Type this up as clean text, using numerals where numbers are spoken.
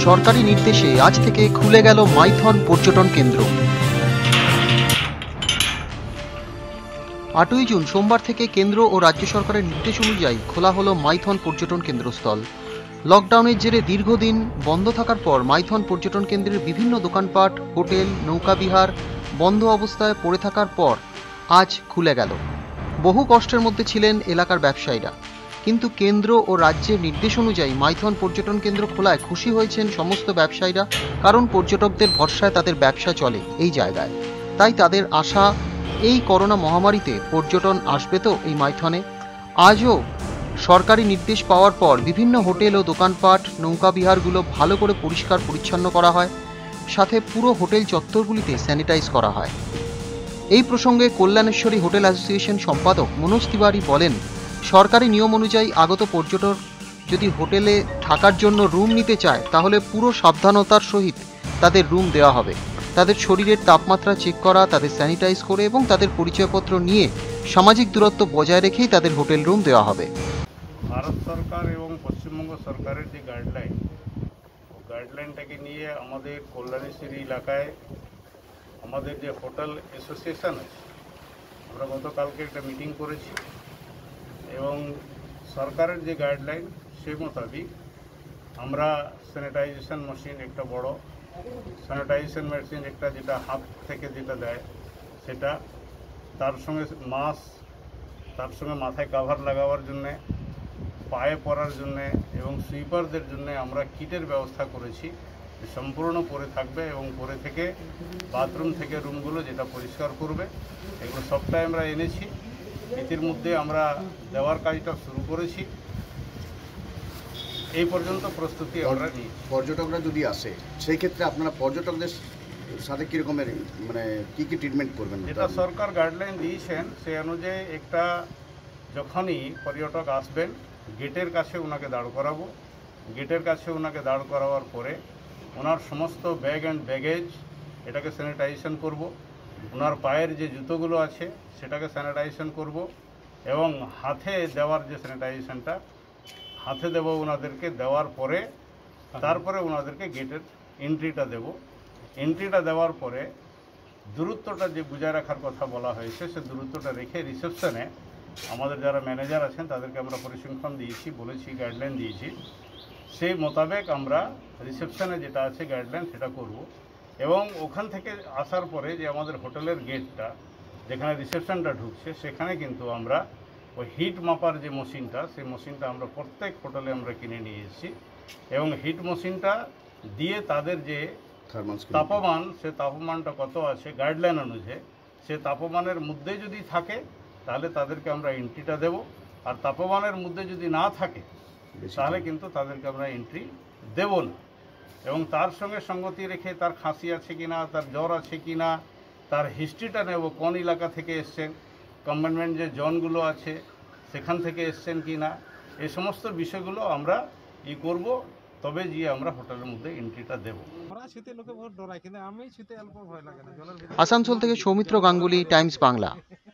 সরকারি নির্দেশে আজ থেকে খুলে গেল মাইথন পর্যটন কেন্দ্র। 8ই জুন সোমবার থেকে কেন্দ্র ও রাজ্য সরকারের নির্দেশ অনুযায়ী খোলা হলো মাইথন পর্যটন কেন্দ্রস্থল। লকডাউনের জেরে দীর্ঘদিন বন্ধ থাকার পর মাইথন পর্যটন কেন্দ্রের বিভিন্ন দোকানপাট, হোটেল, নৌকাবিহার বন্ধ অবস্থায় পড়ে থাকার পর আজ খুলে গেল। বহু কষ্টের মধ্যে ছিলেন এলাকার ব্যবসায়ীরা, কিন্তু কেন্দ্র ও রাজ্যের নির্দেশ অনুযায়ী মাইথন পর্যটন কেন্দ্র খোলায় খুশি হয়েছেন সমস্ত ব্যবসায়ীরা, কারণ পর্যটকদের ভরসায় তাদের ব্যবসা চলে এই জায়গায়। তাই তাদের আশা, এই করোনা মহামারীতে পর্যটন আসবে তো এই মাইথনে। আজও সরকারি নির্দেশ পাওয়ার পর বিভিন্ন হোটেল ও দোকানপাট, নৌকাবিহারগুলো ভালো করে পরিষ্কার পরিচ্ছন্ন করা হয়, সাথে পুরো হোটেল চত্বরগুলিতে স্যানিটাইজ করা হয়। এই প্রসঙ্গে কল্যাণেশ্বরী হোটেল অ্যাসোসিয়েশন সম্পাদক মনোজ তিওয়ারি বলেন, সরকারি নিয়ম অনুযায়ী আগত পর্যটক যদি হোটেলে থাকার জন্য রুম নিতে চায় তাহলে পুরো সাবধানতার সহিত তাদের রুম দেওয়া হবে। তাদের শরীরের তাপমাত্রা চেক করা, তাদের স্যানিটাইজ করে এবং তাদের পরিচয়পত্র নিয়ে সামাজিক দূরত্ব বজায় রেখেই তাদের হোটেল রুম দেওয়া হবে। ভারত সরকার এবং পশ্চিমবঙ্গ সরকারের যে গাইডলাইনটাকে নিয়ে আমাদের কল্যাণেশ্বরী এলাকায় আমাদের যে হোটেল অ্যাসোসিয়েশন আছে, আমরা গতকালকে একটা মিটিং করেছি এবং সরকারের যে গাইডলাইন সেই মোতাবেক আমরা স্যানিটাইজেশন মেশিন, একটা বড় স্যানিটাইজেশন মেশিন, একটা যেটা হাত থেকে যেটা দেয় সেটা, তার সঙ্গে মাস্ক, তার সঙ্গে মাথায় কাভার লাগাবার জন্যে, পায়ে পরার জন্যে এবং সুইপারদের জন্যে আমরা কিটের ব্যবস্থা করেছি, সম্পূর্ণ পরে থাকবে এবং পরে থেকে বাথরুম থেকে রুমগুলো যেটা পরিষ্কার করবে, এগুলো সবটাই আমরা এনেছি। ইতিমধ্যে আমরা দেওয়ার কাজটা শুরু করেছি। এই পর্যন্ত প্রস্তুতি আমরা নিই। পর্যটকরা যদি আসে সেই ক্ষেত্রে আপনারা পর্যটকদের সাথে কীরকমের মানে কী ট্রিটমেন্ট করবেন? যেটা সরকার গাইডলাইন দিয়েছেন সেই অনুযায়ী একটা যখনই পর্যটক আসবেন গেটের কাছে ওনাকে দাঁড় করাবো। গেটের কাছে ওনাকে দাঁড় করাবার পরে ওনার সমস্ত ব্যাগ অ্যান্ড ব্যাগেজ এটাকে স্যানিটাইজেশন করব। ওনার পায়ের যে জুতোগুলো আছে সেটাকে স্যানিটাইজেশন করব এবং হাতে দেওয়ার যে স্যানিটাইজেশনটা হাতে দেব ওনাদেরকে। দেওয়ার পরে তারপরে ওনাদেরকে গেটের এন্ট্রিটা দেব। এন্ট্রিটা দেওয়ার পরে দূরত্বটা যে বজায় রাখার কথা বলা হয়েছে সে দূরত্বটা রেখে রিসেপশনে আমাদের যারা ম্যানেজার আছেন তাদেরকে আমরা প্রশিক্ষণ দিয়েছি, বলেছি, গাইডলাইন দিয়েছি। সেই মোতাবেক আমরা রিসেপশনে যেটা আছে গাইডলাইন সেটা করব এবং ওখান থেকে আসার পরে যে আমাদের হোটেলের গেটটা যেখানে রিসেপশনটা ঢুকছে সেখানে কিন্তু আমরা ওই হিট মাপার যে মেশিনটা, সেই মেশিনটা আমরা প্রত্যেক হোটেলে আমরা কিনে নিয়ে এসেছি এবং হিট মেশিনটা দিয়ে তাদের যে তাপমান, সে তাপমানটা কত আছে গাইডলাইন অনুযায়ী সে তাপমানের মধ্যে যদি থাকে তাহলে তাদেরকে আমরা এন্ট্রিটা দেব, আর তাপমানের মধ্যে যদি না থাকে তাহলে কিন্তু তাদেরকে আমরা এন্ট্রি দেব না। এবং তার সঙ্গে সঙ্গতি রেখে তার খাঁসি আছে কিনা, তার জ্বর আছে কিনা, তার হিস্ট্রিটা নেব, কোন এলাকা থেকে এসছেন, কম্পার্টমেন্ট যে জোনগুলো আছে সেখান থেকে এসছেন কিনা, এই সমস্ত বিষয়গুলো আমরা করব, তবে গিয়ে আমরা হোটেলের মধ্যে এন্ট্রিটা দেব। আসানসোল থেকে সৌমিত্র গাঙ্গুলি, টাইমস বাংলা।